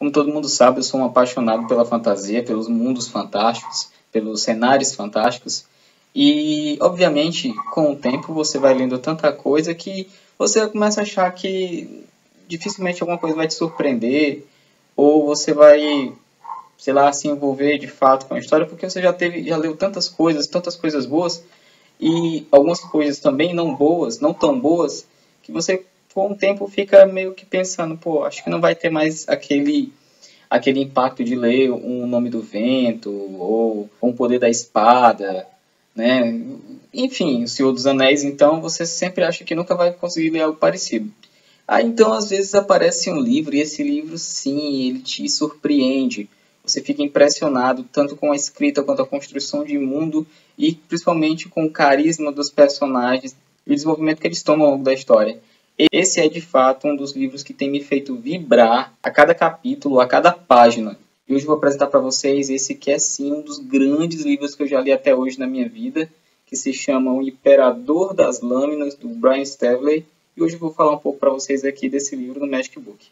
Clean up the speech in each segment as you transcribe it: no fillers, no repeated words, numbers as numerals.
Como todo mundo sabe, eu sou um apaixonado pela fantasia, pelos mundos fantásticos, pelos cenários fantásticos. E, obviamente, com o tempo você vai lendo tanta coisa que você começa a achar que dificilmente alguma coisa vai te surpreender, ou você vai, sei lá, se envolver de fato com a história, porque você já leu tantas coisas boas, e algumas coisas também não boas, não tão boas, que você com o tempo fica meio que pensando, pô, acho que não vai ter mais aquele impacto de ler um Nome do Vento, ou um Poder da Espada, né? Enfim, O Senhor dos Anéis, então, você sempre acha que nunca vai conseguir ler algo parecido. Aí, então, às vezes aparece um livro, e esse livro, sim, ele te surpreende. Você fica impressionado tanto com a escrita quanto a construção de mundo e principalmente com o carisma dos personagens e o desenvolvimento que eles tomam ao longo da história. Esse é, de fato, um dos livros que tem me feito vibrar a cada capítulo, a cada página. E hoje eu vou apresentar para vocês esse que é, sim, um dos grandes livros que eu já li até hoje na minha vida, que se chama O Imperador das Lâminas, do Brian Staveley. E hoje eu vou falar um pouco para vocês aqui desse livro no Magic Book.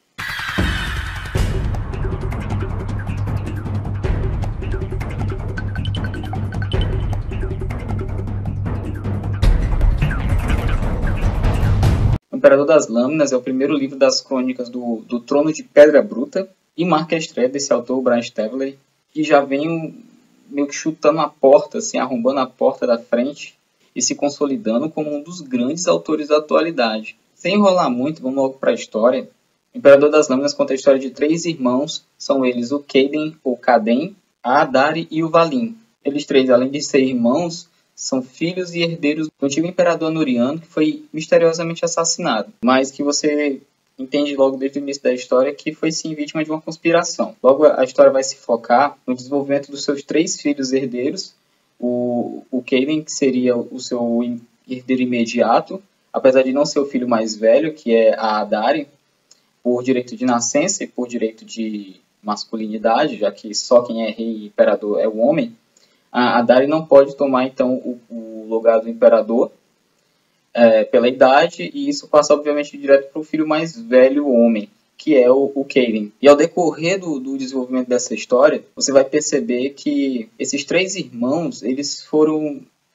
O Imperador das Lâminas é o primeiro livro das crônicas do Trono de Pedra Bruta e marca a estreia desse autor, Brian Staveley, que já vem meio que chutando a porta, assim, arrombando a porta da frente e se consolidando como um dos grandes autores da atualidade. Sem enrolar muito, vamos logo para a história. O Imperador das Lâminas conta a história de 3 irmãos, são eles o Caidan ou Caden, a Adari e o Valim. Eles 3, além de ser irmãos, são filhos e herdeiros do antigo imperador Anuriano, que foi misteriosamente assassinado, mas que você entende logo desde o início da história que foi sim vítima de uma conspiração. Logo a história vai se focar no desenvolvimento dos seus 3 filhos herdeiros, o Caidan, que seria o seu herdeiro imediato, apesar de não ser o filho mais velho, que é a Adari, por direito de nascença e por direito de masculinidade, já que só quem é rei e imperador é o homem. A Adari não pode tomar, então, o lugar do imperador pela idade, e isso passa, obviamente, direto para o filho mais velho, homem, que é o Caidan. E ao decorrer do desenvolvimento dessa história, você vai perceber que esses 3 irmãos, eles foram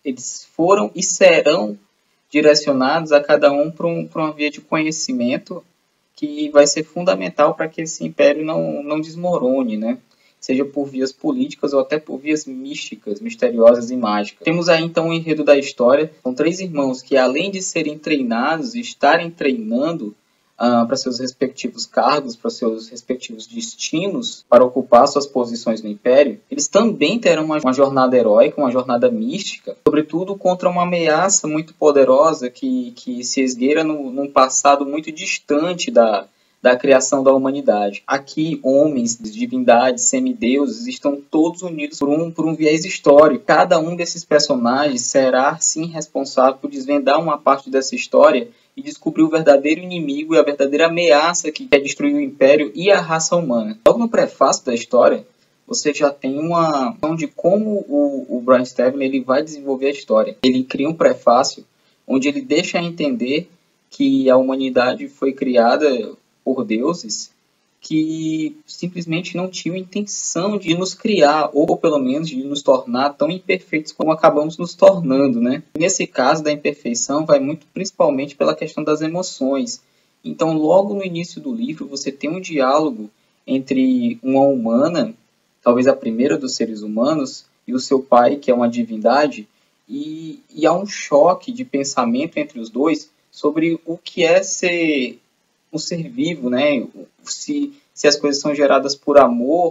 e serão direcionados a cada um para uma via de conhecimento que vai ser fundamental para que esse império não desmorone, né? Seja por vias políticas ou até por vias místicas, misteriosas e mágicas. Temos aí então o enredo da história. São 3 irmãos que, além de serem treinados e estarem treinando para seus respectivos cargos, para seus respectivos destinos, para ocupar suas posições no Império, eles também terão uma jornada heróica, uma jornada mística, sobretudo contra uma ameaça muito poderosa que se esgueira num passado muito distante da criação da humanidade. Aqui, homens, divindades, semideuses estão todos unidos por um viés histórico. Cada um desses personagens será, sim, responsável por desvendar uma parte dessa história e descobrir o verdadeiro inimigo e a verdadeira ameaça que quer destruir o Império e a raça humana. Logo no prefácio da história, você já tem uma noção de como o Brian Staveley ele vai desenvolver a história. Ele cria um prefácio onde ele deixa entender que a humanidade foi criada por deuses que simplesmente não tinham intenção de nos criar, ou pelo menos de nos tornar tão imperfeitos como acabamos nos tornando, né? Nesse caso da imperfeição, vai muito principalmente pela questão das emoções. Então, logo no início do livro, você tem um diálogo entre uma humana, talvez a primeira dos seres humanos, e o seu pai, que é uma divindade, e há um choque de pensamento entre os dois sobre o que é ser um ser vivo, né? Se as coisas são geradas por amor,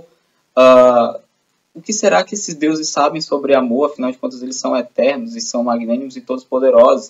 o que será que esses deuses sabem sobre amor? Afinal de contas, eles são eternos e são magnânimos e todos poderosos.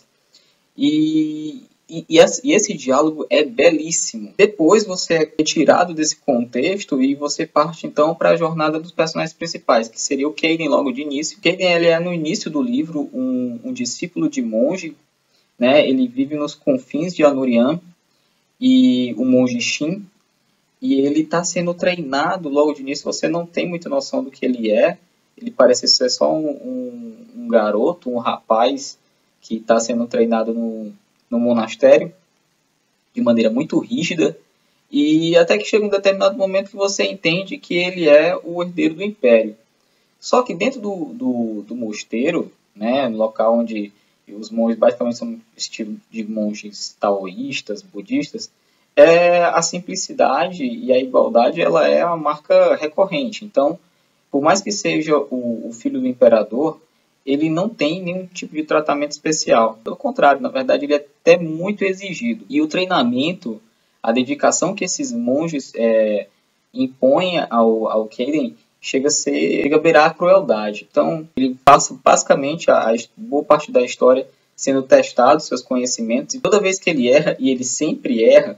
E esse diálogo é belíssimo. Depois você é retirado desse contexto e você parte então para a jornada dos personagens principais, que seria o Caidan logo de início. O Caidan ele é no início do livro um discípulo de monge, né? Ele vive nos confins de Anurian, e o monge Shin, e ele está sendo treinado logo de início. Você não tem muita noção do que ele é. Ele parece ser só um garoto, um rapaz que está sendo treinado no monastério de maneira muito rígida, E até que chega um determinado momento que você entende que ele é o herdeiro do Império. Só que dentro do mosteiro, né, no local onde os monges basicamente são estilo de monges taoístas, budistas, a simplicidade e a igualdade ela é uma marca recorrente. Então, por mais que seja o filho do imperador, ele não tem nenhum tipo de tratamento especial. Pelo contrário, na verdade, ele é até muito exigido. E o treinamento, a dedicação que esses monges impõem ao Kaden chega a beirar a crueldade. Então, ele passa basicamente a boa parte da história sendo testado, seus conhecimentos, e toda vez que ele erra, e ele sempre erra,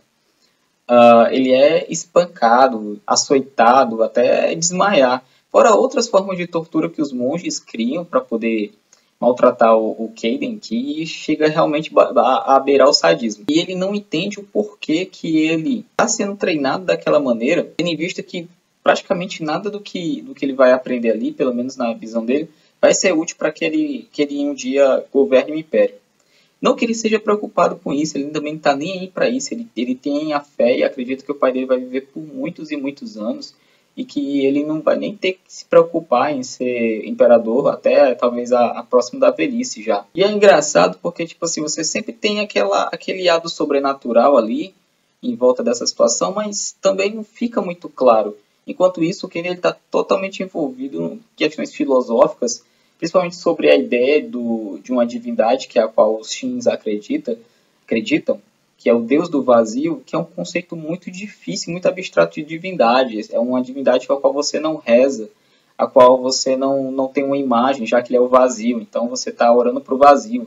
ele é espancado, açoitado, até desmaiar. Fora outras formas de tortura que os monges criam para poder maltratar o Kaden, que chega realmente a beirar o sadismo. E ele não entende o porquê que ele está sendo treinado daquela maneira, tendo em vista que praticamente nada do que ele vai aprender ali, pelo menos na visão dele, vai ser útil para que ele um dia governe o Império. Não que ele seja preocupado com isso, ele também não está nem aí para isso. Ele tem a fé e acredita que o pai dele vai viver por muitos e muitos anos e que ele não vai nem ter que se preocupar em ser imperador até talvez a próxima da velhice já. E é engraçado porque tipo assim, você sempre tem aquele lado sobrenatural ali em volta dessa situação, mas também não fica muito claro. Enquanto isso, o Kaden está totalmente envolvido em questões filosóficas, principalmente sobre a ideia de uma divindade que é a qual os Shins acreditam, que é o Deus do vazio, que é um conceito muito difícil, muito abstrato de divindade. É uma divindade com a qual você não reza, a qual você não tem uma imagem, já que ele é o vazio. Então você está orando para o vazio.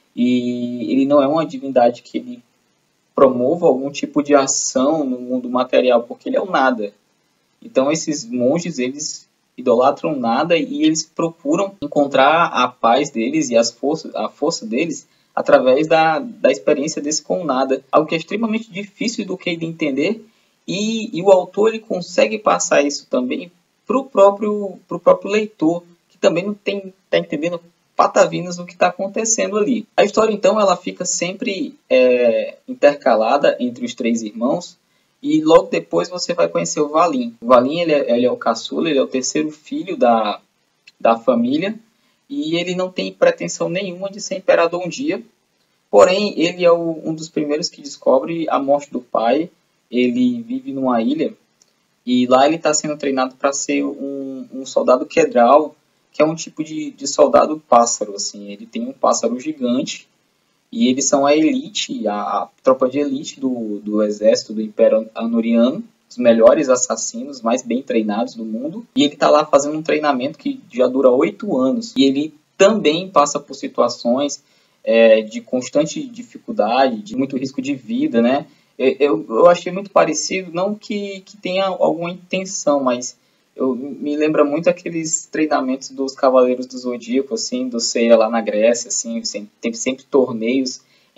E ele não é uma divindade que ele promova algum tipo de ação no mundo material, porque ele é o nada. Então esses monges, eles idolatram nada e eles procuram encontrar a paz deles e a força deles através da experiência desse com nada. Algo que é extremamente difícil do Kaden entender e o autor ele consegue passar isso também para o próprio leitor, que também não está entendendo patavinas do que está acontecendo ali. A história então ela fica sempre intercalada entre os três irmãos. E logo depois você vai conhecer o Valin. O Valin ele é o caçula, ele é o terceiro filho da família. E ele não tem pretensão nenhuma de ser imperador um dia. Porém, ele é um dos primeiros que descobre a morte do pai. Ele vive numa ilha. E lá ele está sendo treinado para ser um soldado Quedral, que é um tipo de soldado pássaro. Assim. Ele tem um pássaro gigante. E eles são a elite, a tropa de elite do exército do Império Anuriano, os melhores assassinos, mais bem treinados do mundo. E ele está lá fazendo um treinamento que já dura 8 anos. E ele também passa por situações de constante dificuldade, de muito risco de vida, né? Eu achei muito parecido, não que tenha alguma intenção, mas me lembra muito aqueles treinamentos dos Cavaleiros do Zodíaco, assim, do Seiya lá na Grécia, assim, tem sempre torneios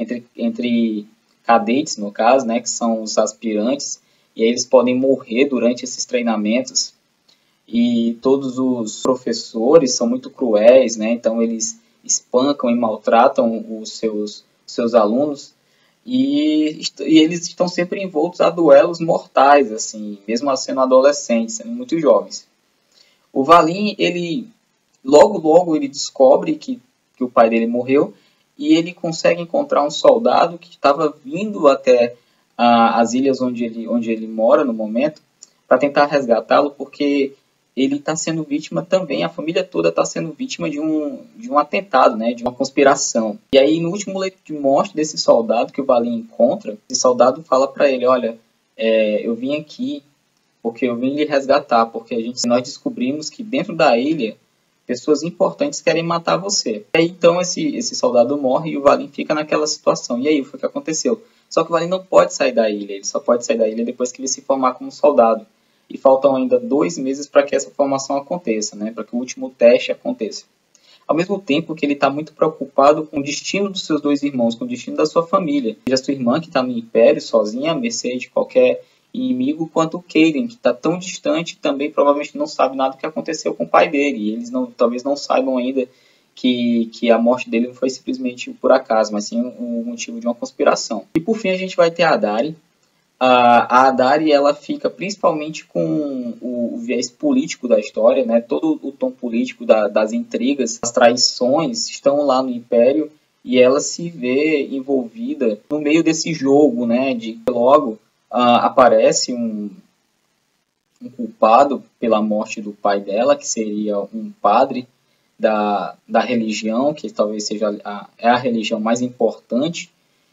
entre cadetes, no caso, né, que são os aspirantes, e aí eles podem morrer durante esses treinamentos, e todos os professores são muito cruéis, né, então eles espancam e maltratam os seus alunos, e eles estão sempre envoltos a duelos mortais, assim, mesmo sendo adolescentes, sendo muito jovens. O Valin, ele logo ele descobre que o pai dele morreu e ele consegue encontrar um soldado que estava vindo até as ilhas onde ele mora no momento para tentar resgatá-lo, porque ele está sendo vítima também, a família toda está sendo vítima de um atentado, né, de uma conspiração. E aí, no último leito de morte desse soldado que o Valin encontra, esse soldado fala para ele, olha, eu vim aqui porque eu vim lhe resgatar, porque nós descobrimos que dentro da ilha, pessoas importantes querem matar você. E aí, então, esse soldado morre e o Valin fica naquela situação. E aí, foi o que aconteceu? Só que o Valin não pode sair da ilha, ele só pode sair da ilha depois que ele se formar como soldado. E faltam ainda 2 meses para que essa formação aconteça, né? Para que o último teste aconteça. Ao mesmo tempo que ele está muito preocupado com o destino dos seus 2 irmãos, com o destino da sua família. Seja a sua irmã, que está no Império, sozinha, à mercê de qualquer inimigo, quanto o Kaden, que está tão distante e também provavelmente não sabe nada do que aconteceu com o pai dele. E eles talvez não saibam ainda que a morte dele não foi simplesmente por acaso, mas sim o motivo de uma conspiração. E por fim a gente vai ter a Dari. A Adari, ela fica principalmente com o viés político da história, né? Todo o tom político das intrigas, as traições estão lá no Império, e ela se vê envolvida no meio desse jogo, né? De logo aparece um culpado pela morte do pai dela, que seria um padre da religião, que talvez seja a religião mais importante.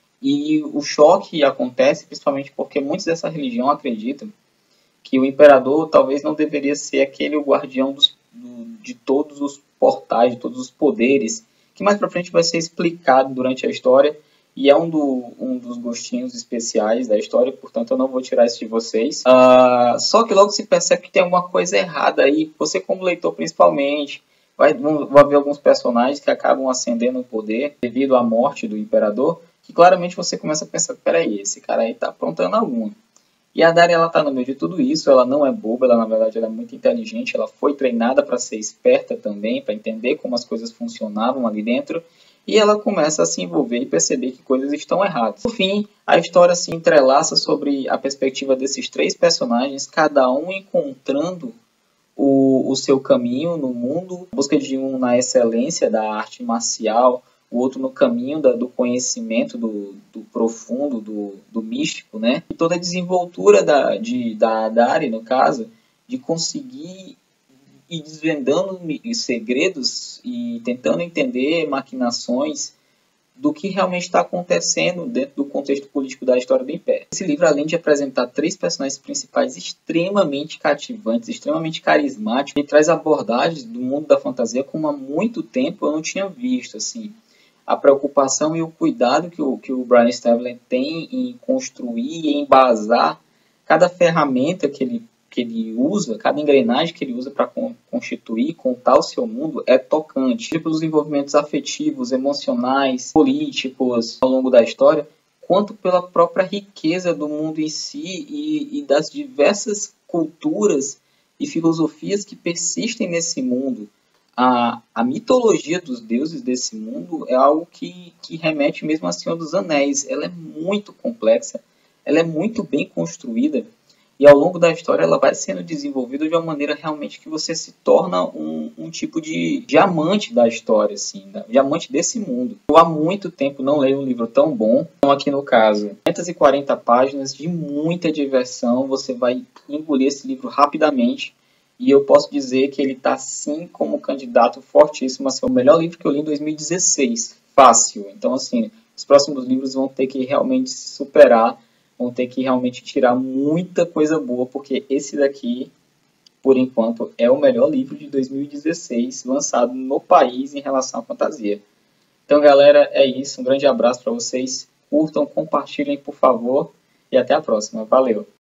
E o choque acontece principalmente porque muitos dessa religião acreditam que o imperador talvez não deveria ser aquele o guardião de todos os portais, de todos os poderes, que mais para frente vai ser explicado durante a história, e é um dos gostinhos especiais da história, portanto eu não vou tirar isso de vocês. Só que logo se percebe que tem alguma coisa errada aí, você como leitor principalmente, vai ver alguns personagens que acabam ascendendo o poder devido à morte do imperador, que claramente você começa a pensar, peraí, esse cara aí tá aprontando alguma. E a Daria, ela tá no meio de tudo isso, ela não é boba, ela na verdade ela é muito inteligente, ela foi treinada para ser esperta também, para entender como as coisas funcionavam ali dentro, e ela começa a se envolver e perceber que coisas estão erradas. No fim, a história se entrelaça sobre a perspectiva desses três personagens, cada um encontrando o seu caminho no mundo, a busca de um na excelência da arte marcial, o outro no caminho do conhecimento do profundo, do místico, né? E toda a desenvoltura da Dari, no caso, de conseguir ir desvendando segredos e tentando entender maquinações do que realmente está acontecendo dentro do contexto político da história do Império. Esse livro, além de apresentar três personagens principais extremamente cativantes, extremamente carismáticos, ele traz abordagens do mundo da fantasia como há muito tempo eu não tinha visto, assim. A preocupação e o cuidado que o Brian Staveley tem em construir e embasar cada ferramenta que ele usa, cada engrenagem que ele usa para constituir, contar o seu mundo, é tocante. Pelos envolvimentos afetivos, emocionais, políticos ao longo da história, quanto pela própria riqueza do mundo em si e das diversas culturas e filosofias que persistem nesse mundo. A mitologia dos deuses desse mundo é algo que remete mesmo a Senhor dos Anéis. Ela é muito complexa, ela é muito bem construída, e ao longo da história ela vai sendo desenvolvida de uma maneira realmente que você se torna um tipo de amante da história, assim, de amante desse mundo. Eu há muito tempo não leio um livro tão bom. Então aqui no caso, 540 páginas de muita diversão, você vai engolir esse livro rapidamente. E eu posso dizer que ele está, sim, como candidato fortíssimo a ser o melhor livro que eu li em 2016. Fácil. Então, assim, os próximos livros vão ter que realmente se superar, vão ter que realmente tirar muita coisa boa, porque esse daqui, por enquanto, é o melhor livro de 2016 lançado no país em relação à fantasia. Então, galera, é isso. Um grande abraço para vocês. Curtam, compartilhem, por favor, e até a próxima. Valeu!